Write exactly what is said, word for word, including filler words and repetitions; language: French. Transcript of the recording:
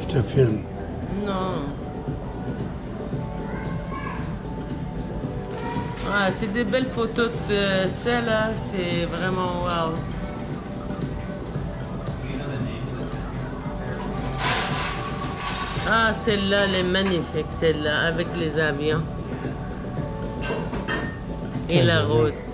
te filme. Non. Ah, c'est des belles photos de celle-là, c'est vraiment wow. Ah, celle-là, elle est magnifique, celle-là, avec les avions. Et la route.